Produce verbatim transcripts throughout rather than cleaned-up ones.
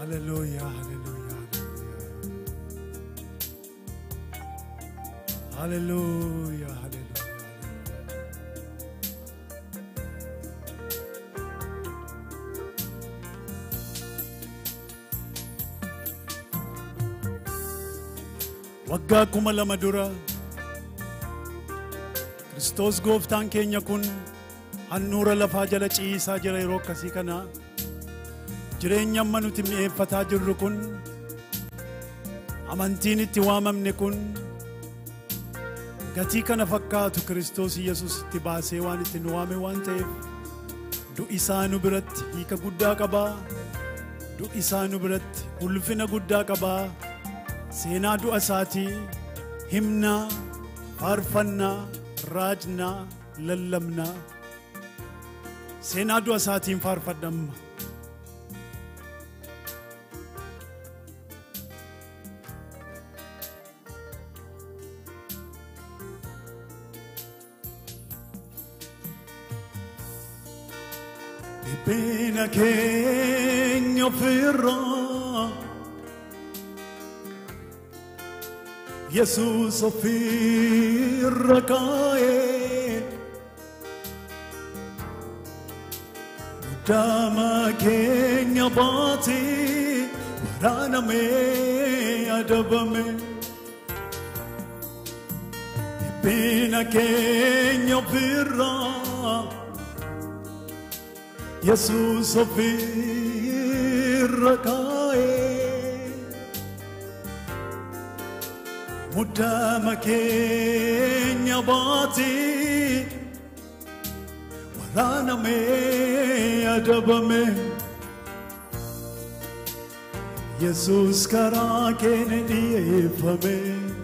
Hallelujah, hallelujah, hallelujah, hallelujah. Waggaa kuma lama dura Kristos gooftaan keenya kun hannuura lafaa jala ciisaa jira yeroo akkasii kana jireenya amma nuti mi'eeffataa jirru kun amantiin itti waamamne kun gatii kana fakkaatu Kristos Yesuus itti baasee waan itti nu waame waan ta'eef du'i isaa nu biratti hiika guddaa qabaa, du'i isaa nu biratti ulfina guddaa qabaa. Seenaa du'a isaatii himnaa, faarfannaa, raajnaa, lallabnaa. Seenaa du'a isaatiin faarfadhamma. Dhiphina keenya ofirraa Yesuus ofirra kaa'ee muddaama keenya baatee waraanamee adabame dhiphina keenya ofirra Yesuus ofirra kaa'ee muddaama keenya baatee waraanamee adabame Yesuus karaa keenya dhi'eeffame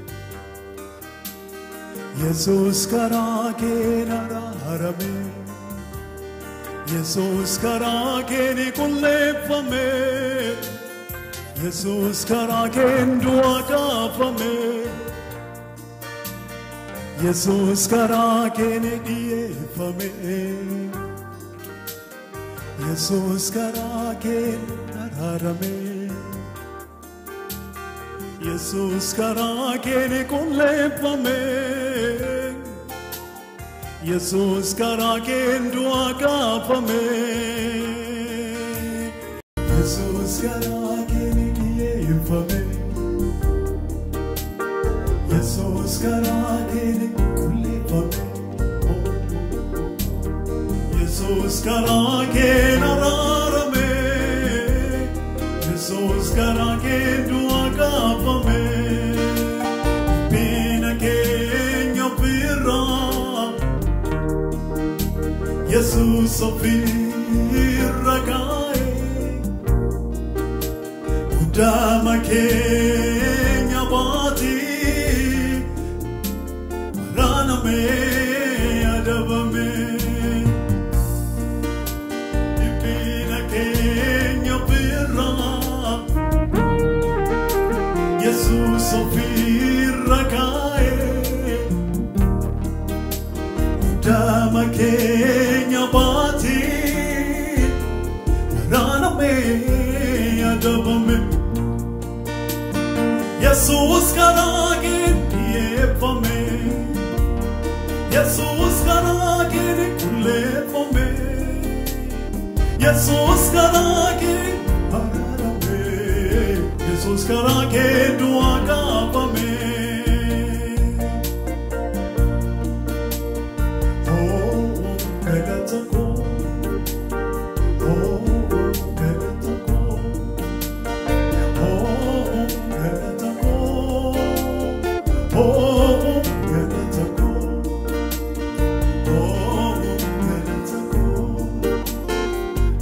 Yesuus karaa keenya araarame Yesuus karaa keenya qulleeffame Yesuus karaa keenya du'aa kaafame Yesuus karaa keenya dhi'eeffame Yesuus karaa keenya araarame Yesuus karaa keenya qulleeffame Yesuus karaa keenya du'aa kaafame Yesuus karaa keenya dhi'eeffame Yesuus karaa keenya qulleeffame Yesuus karaa keenya araarame Yesuus karaa keenya du'aa kaafame dhiphina keenya ofirraa Yesuus ofirra kaa'ee muddaama keenya baatee waraanamee adabame dhiphina keenya ofirraa Yesuus ofirra kaa'ee muddaama keenya baatee waraanamee adabame Yesuus karaa keenya dhi'eeffame Yesuus karaa keenya qulleeffame Yesuus karaa keenya araarame Yesuus karaa keenya du'aa kaafame Oh, galata koo Oh, galata koo Oh, galata koo Oh, galata koo Oh, galata koo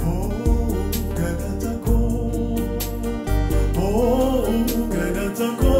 Oh, galata koo Oh, galata koo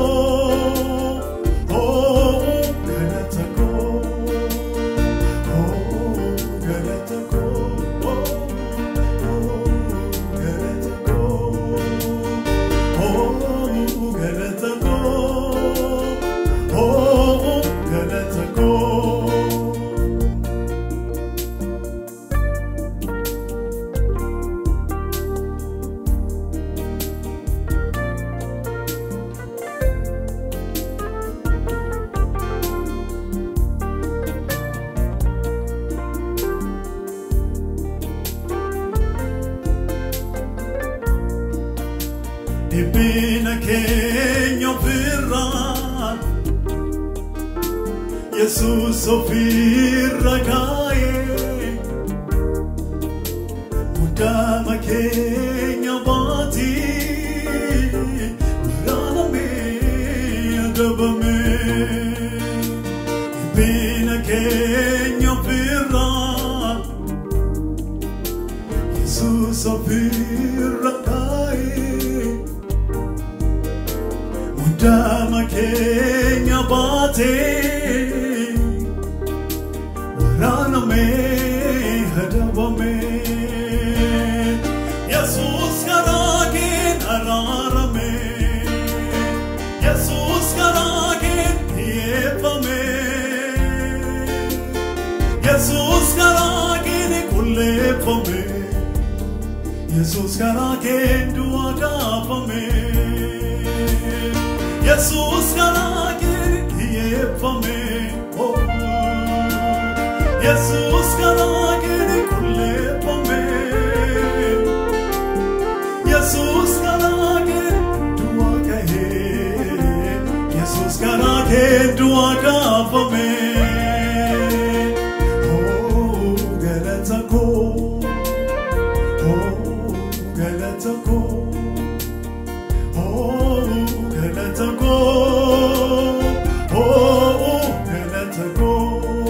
Yesuus ofirra kaa'ee muddaama keenya baatii waraanamee adabamee dhibbina keenya ofirraa Yesuus ofirra kaa'ee muddaama keenya baatee waraanamee adabamee Yesuus Karaakeen araaramee Yesuus Karaakeen dhiyeeffamee Yesuus Karaakeen qulleeffamee Yesuus Karaakeen du'a kaafamee Yesuus Karaakeen dhiyeeffamee Yesuus Karaakeen qulleeffamee Yesuus Karaakeen du'a kahee Yesuus Karaakeen du'a kaafamee oh galata koo oh galata koo oh galata koo oh galata koo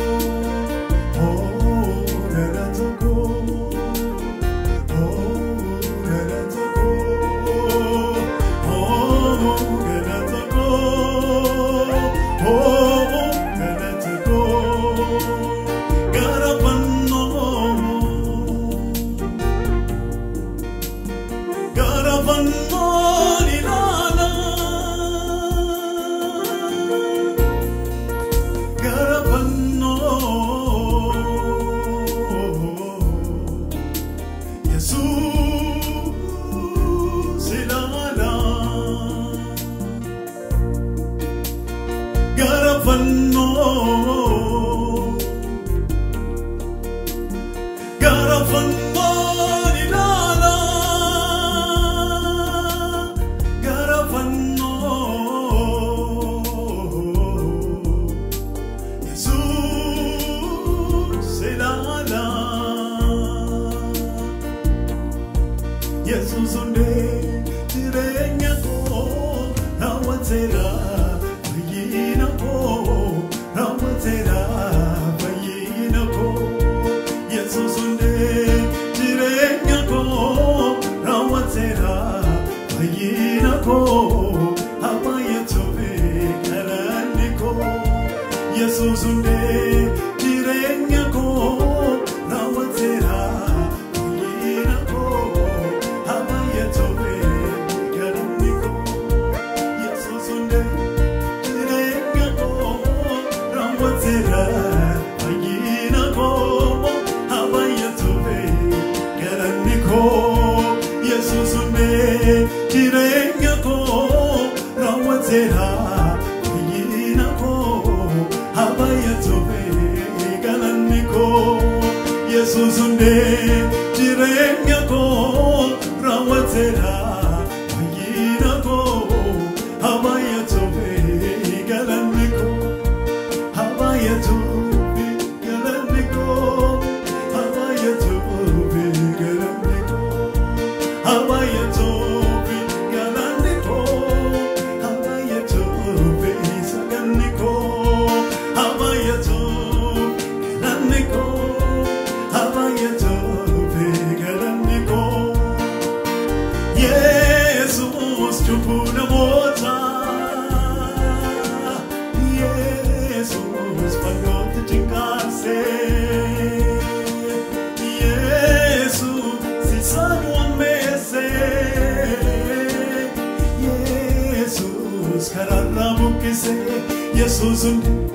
Yesuus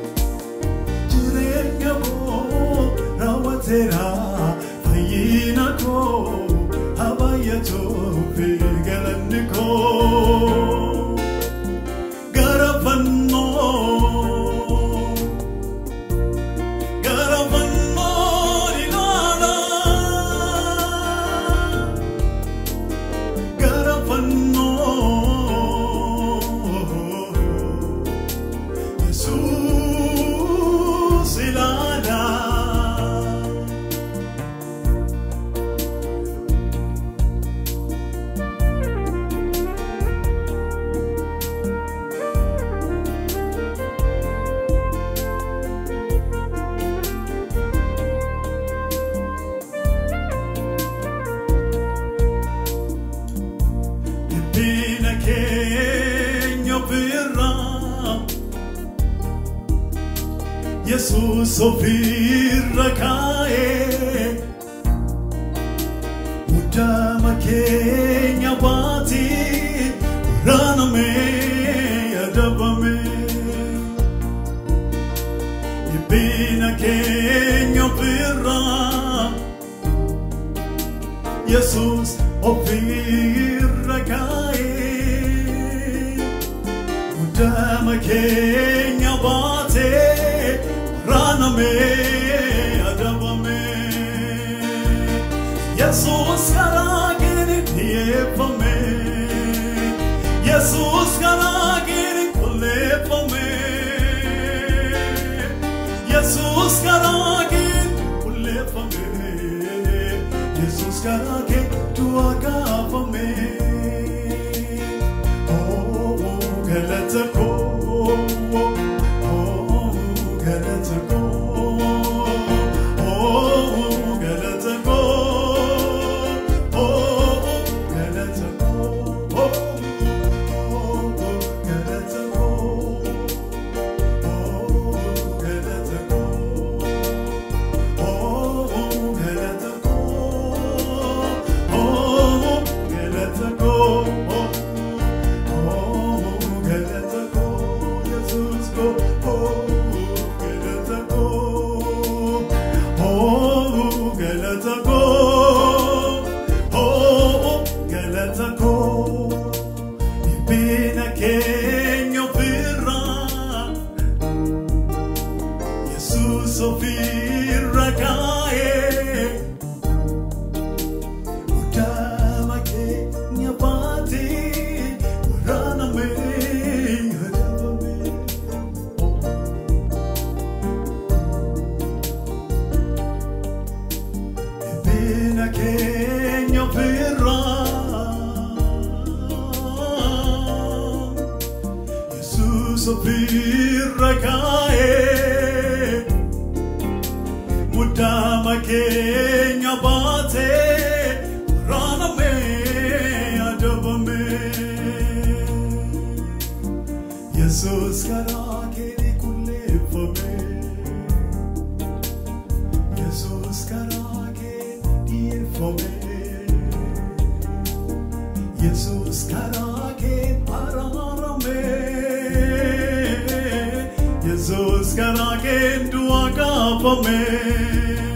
jireenya koo raawwateera fayyina koo habaayatuuf galanni koo gara fannoo gara fannoo ilaala gara fannoo Yesuus Yesuus ofirra kaa'ee Muddama keenya baatii waraanamee adabame Dhibbina keenya ofirra Yesuus ofirra kaa'ee Muddama keenya baatee waraanamee adabame Yesuus Karaakeen dhiyeeffame Yesuus Karaakeen qulleeffame Yesuus Karaakeen qulleeffame Yesuus Karaakeen du'a kaafame Oh galata koo Oh galata koo Oh galata koo Oh galata koo Oh galata koo Oh galata koo Oh galata koo Oh galata koo Oh galata koo Yesuus ko Oh galata koo Oh galata koo Oh galata koo Dhibbina keenya ofirra Yesuus ofirra kaa'ee Muddama keenya baatee waraanamee adabame Dhibbina keenya ofirra Yesuus ofirra kaa'ee Muddama keenya baatee waraanamee adabame Yesuus Karaakeen qulleeffame Yesuus Karaakeen dhiyeeffame Yesuus Karaakeen araarame Yesuus Karaakeen du'a kaafame